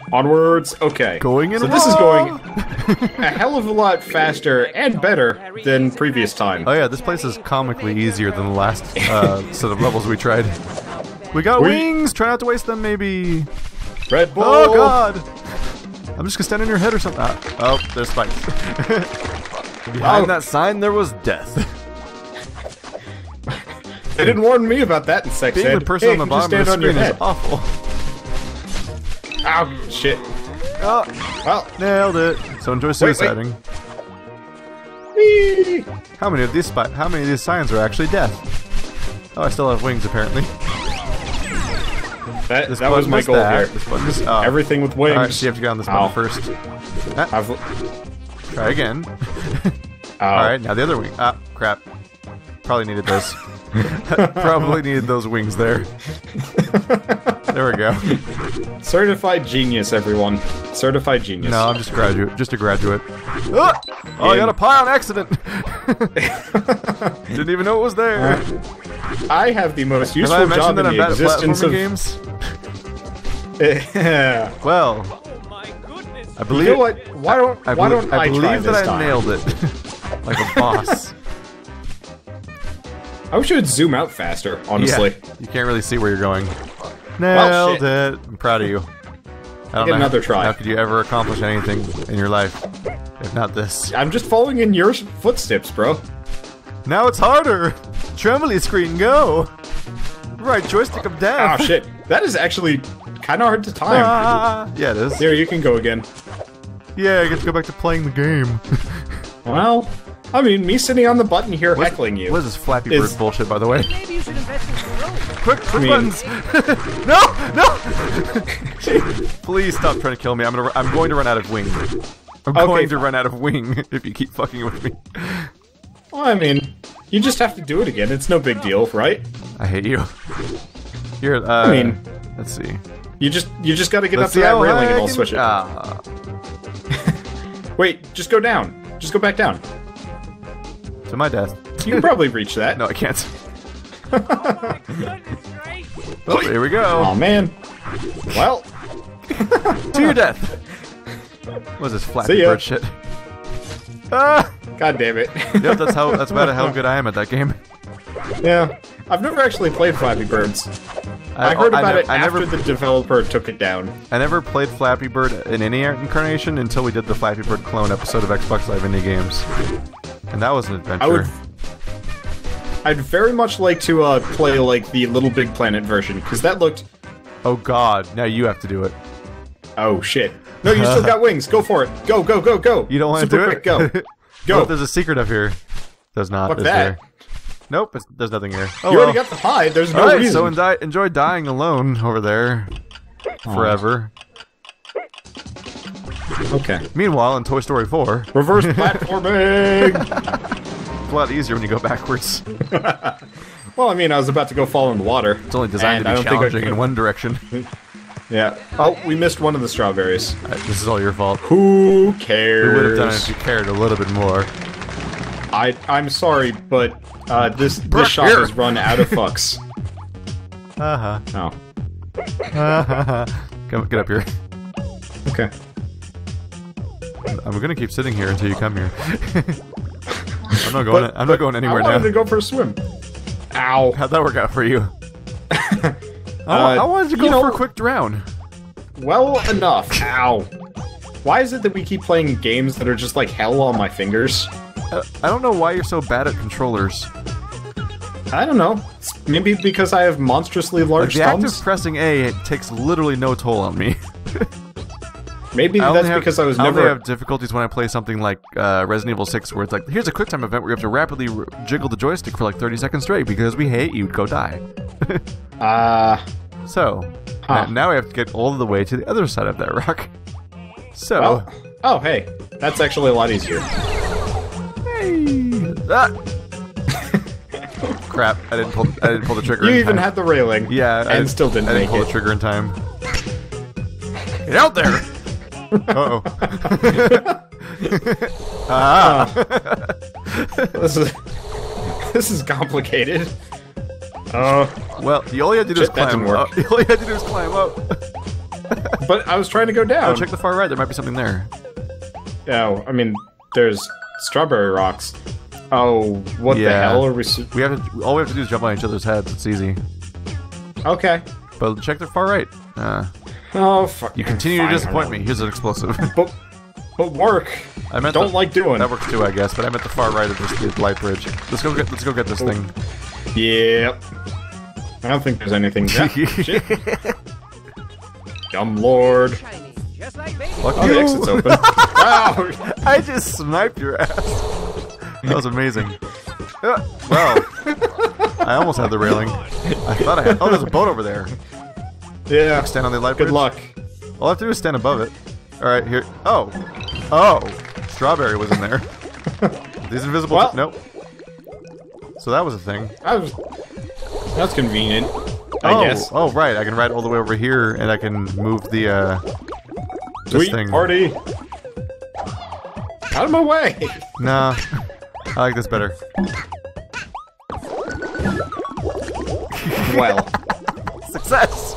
Onwards. Okay. Going in. So this is going a hell of a lot faster and better than previous time. Oh yeah, this place is comically easier than the last set of levels we tried. We got wings. Try not to waste them, maybe. Red Bull. Oh god. I'm just gonna stand on your head or something. Oh, there's spikes. Behind that sign, there was death. They didn't warn me about that in sex ed. Being the person on the bottom of the screen is awful. Ow, shit. Oh, well, nailed it. So enjoy suiciding. Whee! How many of these signs are actually death? Oh, I still have wings apparently. That was my goal here. This button is everything with wings. Alright, so you have to get on this button first. Try again. Alright, now the other wing. Ah, crap. Probably needed those. Probably needed those wings there. There we go. Certified genius, everyone. Certified genius. No, I'm just a graduate. Just a graduate. Oh, I got a pie on accident. Didn't even know it was there. I have the most useful job in the existence of games. Well, I believe. You know what? Why don't I believe that I nailed it like a boss. I wish you would zoom out faster, honestly. Yeah, you can't really see where you're going. Nailed it. I'm proud of you. I don't know another try. How could you ever accomplish anything in your life if not this? I'm just following in your footsteps, bro. Now it's harder. Trembly screen, go. Right joystick of death. Oh shit, that is actually kind of hard to time. Yeah, it is. There, you can go again. Yeah, I get to go back to playing the game. Well, I mean, me sitting on the button here heckling you. What is this Flappy Bird bullshit, by the way? Maybe you should invest in growth. Quick buttons! No! Please stop trying to kill me. I'm going to run out of wing. I'm going to run out of wing if you keep fucking with me. Well, I mean, you just have to do it again. It's no big deal, right? I hate you. Here, I mean, let's see. You just got to get up to that railing and I'll switch it. Wait, just go down. Just go back down. To my death. You can probably reach that. No, I can't. Oh my goodness, great. Oh, here we go. Oh man. Well. To your death. What is this Flappy Bird shit? Ah! God damn it. Yep, that's about how good I am at that game. Yeah. I've never actually played Flappy Birds. I heard about it after the developer took it down. I never played Flappy Bird in any incarnation until we did the Flappy Bird clone episode of Xbox Live Indie Games. And that was an adventure. I'd very much like to play like the Little Big Planet version, because that looked... Oh god, now you have to do it. Oh shit. No, you still got wings. Go for it. Go, go, go, go. You don't want to do quick, it? Go. Go. Oh, there's a secret up here. There's not. Fuck is that. there? Nope, there's nothing here. Oh, you already got the pie. There's no reason. So enjoy dying alone over there. Forever. Okay. Meanwhile, in Toy Story 4... Reverse platforming! It's a lot easier when you go backwards. Well, I mean, I was about to go fall in the water. It's only designed to be challenging in one direction. Yeah. Oh, we missed one of the strawberries. This is all your fault. Who cares? We would have done it if you cared a little bit more. I'm sorry, but this shop has run out of fucks. Oh. Get up here. Okay. I'm gonna keep sitting here until you come here. I'm not going anywhere now. I wanted to go for a swim. Ow. How'd that work out for you? I wanted to go for a quick drown. Well enough. Ow. Why is it that we keep playing games that are just like hell on my fingers? I don't know why you're so bad at controllers. I don't know. Maybe because I have monstrously large thumbs? The act of pressing A, it takes literally no toll on me. Maybe that's because I was never... I only have difficulties when I play something like Resident Evil 6, where it's like, here's a QuickTime event where you have to rapidly jiggle the joystick for like 30 seconds straight, because we hate you, go die. So, now we have to get all the way to the other side of that rock. So... Well, oh, hey. That's actually a lot easier. Hey! Ah! Crap, I didn't pull the trigger You in even time. had the railing. Yeah, and still didn't make it. I didn't pull the trigger in time. Get out there! Uh-oh. This is complicated. Well, all you had to do is climb up. All you had to do is climb up. But I was trying to go down. Oh, check the far right. There might be something there. Oh, I mean, there's strawberry rocks. Oh, what the hell are we... All we have to do is jump on each other's heads. It's easy. Okay. But check the far right. Oh, fuck. You continue to disappoint me. Here's an explosive. But work. I meant don't like doing. That works too, I guess. But I meant the far right of this light bridge. Let's go get this thing. Yep. I don't think there's anything. Shit. Dumb lord. Just like baby. Oh, the exit's open. Wow. I just sniped your ass. That was amazing. Well, I almost had the railing. I thought I had. Oh, there's a boat over there. Yeah. Stand on the light bridge. Good luck. All I have to do is stand above it. Alright, here. Oh! Strawberry was in there. These invisible... Well, nope. So that was a thing. That's convenient, I guess. Oh, right. I can ride all the way over here, and I can move the, this Sweet thing. party! Out of my way! Nah. I like this better. Well. Success!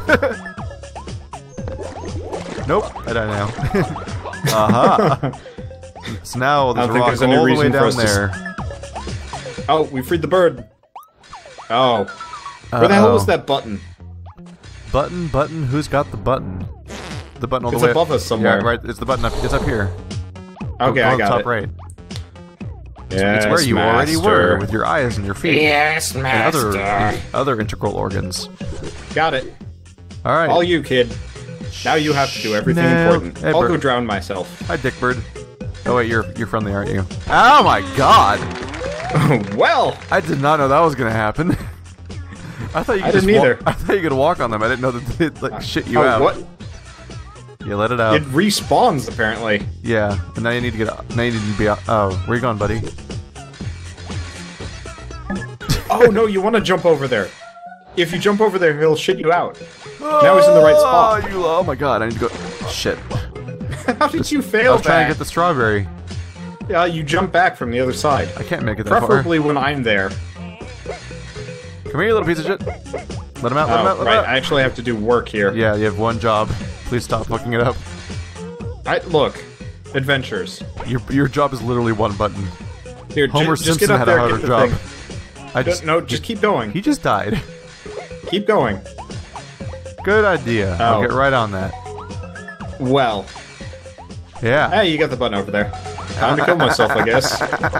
Nope, I die now. Aha! So now there's a rock all the way down there. Oh, we freed the bird. Oh. Where the hell was that button? Button, who's got the button? The button all the way... It's above us somewhere. Yeah, right, it's the button up... It's up here. Okay, I got top it. right. Yes, it's where you already were, with your eyes and your feet. Yes, master. And other integral organs. Got it. Alright. All you, kid. Now you have to do everything important. Hey, I'll go drown myself. Hi, Dickbird. Oh wait, you're friendly, aren't you? Oh my god! Well! I did not know that was gonna happen. I thought you could I thought you could walk on them. I didn't know that they'd like shit you out. What? Yeah, let it out. It respawns apparently. Yeah, and now you need to get. Now you need to be. Oh, where you going, buddy? Oh no, you want to jump over there. If you jump over there, he'll shit you out. Now he's in the right spot. Oh my god, I need to go. Shit. How did you fail? I was trying to get the strawberry. Yeah, you jump back from the other side. I can't make it that Preferably when I'm there. Come here, you little piece of shit. Let him out, let him out, let him out. I actually have to do work here. Yeah, you have one job. Please stop fucking it up. Look, adventures. Your job is literally one button. Here, Homer just Simpson get up had there, a harder job. No, just keep going. He just died. Keep going. Good idea. Oh. I'll get right on that. Well. Yeah. Hey, you got the button over there. Time to kill myself, I guess.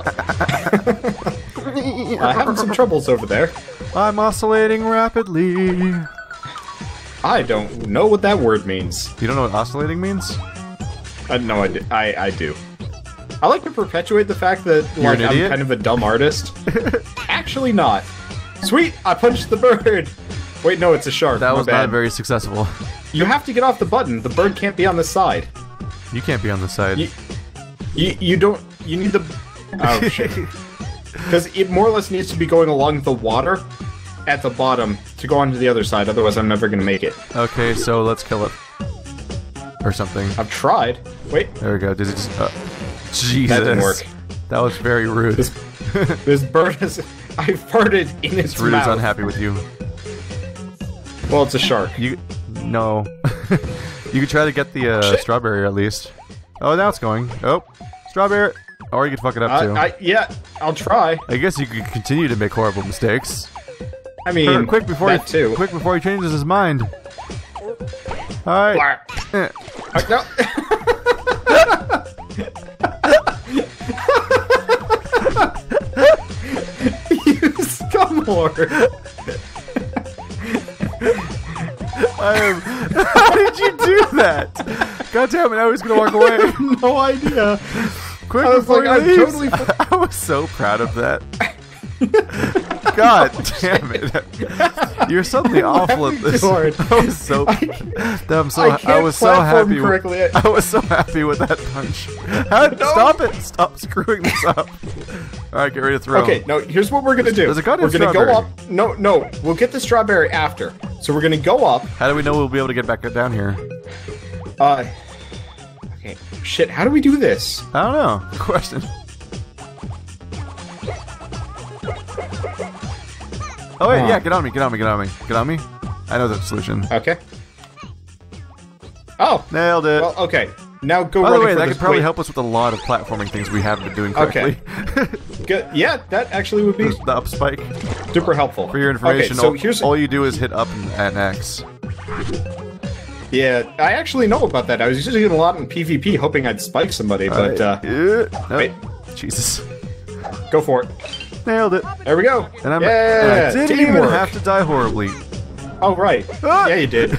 Having some troubles over there. I'm oscillating rapidly. I don't know what that word means. You don't know what oscillating means? No, I do. I like to perpetuate the fact that like I'm kind of a dumb artist. Actually not. Sweet, I punched the bird. Wait, no, it's a shark. That was bad. not very successful. You have to get off the button. The bird can't be on the side. You can't be on the side. You don't. You need the. Oh shit. Because it more or less needs to be going along the water at the bottom to go onto the other side. Otherwise, I'm never gonna make it. Okay, so let's kill it. Or something. I've tried. Wait. There we go. Did it just? Jesus. That didn't work. That was very rude. This bird is. I farted in its mouth. Rude's unhappy with you. Well, it's a shark. No. You could try to get the strawberry at least. Oh, now it's going. Oh, strawberry. Or you could fuck it up too. Yeah, I'll try. I guess you could continue to make horrible mistakes. I mean, quick before he changes his mind. All right. No. You scumlord. How did you do that? God damn it! I was gonna walk away. I have no idea. Quick I was before like, he leaves. totally. I was so proud of that. God damn it! You're suddenly awful at this. I was so. I was so happy. I was so happy with that punch. Stop it! Stop screwing this up. All right, get ready to throw. Okay, no. Here's what we're gonna do. We're gonna go up. No. We'll get the strawberry after. So we're gonna go up. How do we know we'll be able to get back down here? Okay. Shit. How do we do this? I don't know. Good question. Oh wait, yeah, get on me. I know the solution. Okay. Oh! Nailed it. Well, okay. Now go By the way, for that this. could probably help us with a lot of platforming things we haven't been doing correctly. Okay. Good. Yeah, that actually would be the up spike. Super helpful. For your information, okay, so here's all you do is hit up and X. Yeah, I actually know about that. I was using it a lot in PvP, hoping I'd spike somebody, but wait. Jesus. Go for it. Nailed it. There we go. And I didn't even have to die horribly. Oh, right. Yeah, you did.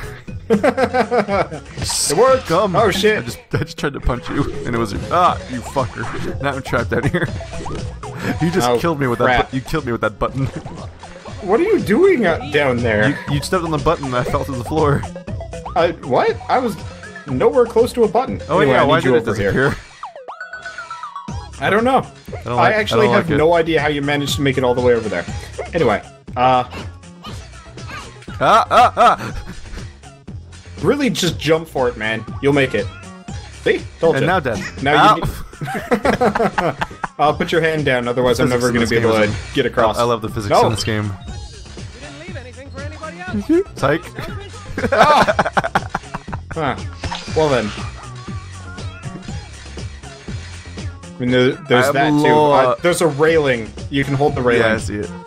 It worked. Oh, shit. I just tried to punch you, and it was you fucker. Now I'm trapped down here. You just killed me with that. You killed me with that button. What are you doing down there? You stepped on the button, and I fell to the floor. What? I was nowhere close to a button. Oh anyway, yeah, why did it disappear? I don't know. I actually have no idea how you managed to make it all the way over there. Anyway, really, just jump for it, man. You'll make it. See? Told you. And now dead. Now you need... put your hand down, otherwise I'm never going to be able to get across. I love the physics in this game. You didn't leave anything for anybody else. Psych. Huh. Well then. I mean, there's that too. There's a railing. You can hold the railing. Yeah, I see it.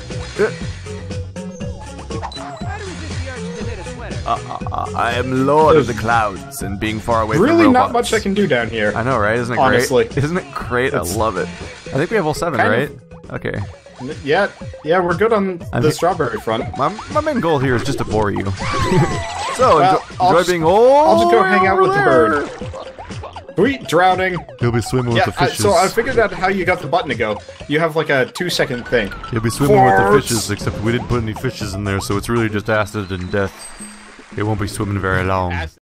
I am Lord of the Clouds, and being far away from robots. Really not much I can do down here. I know, right? Isn't it honestly great? Isn't it great? I love it. I think we have all 7, right? Okay. Yeah, we're good on the strawberry front. My main goal here is just to bore you. So, enjoy being old. I'll just go hang out with the bird. Sweet, drowning. He'll be swimming with the fishes. So I figured out how you got the button to go. You have like a 2-second thing. He'll be swimming with the fishes, except we didn't put any fishes in there, so it's really just acid and death. It won't be swimming very long.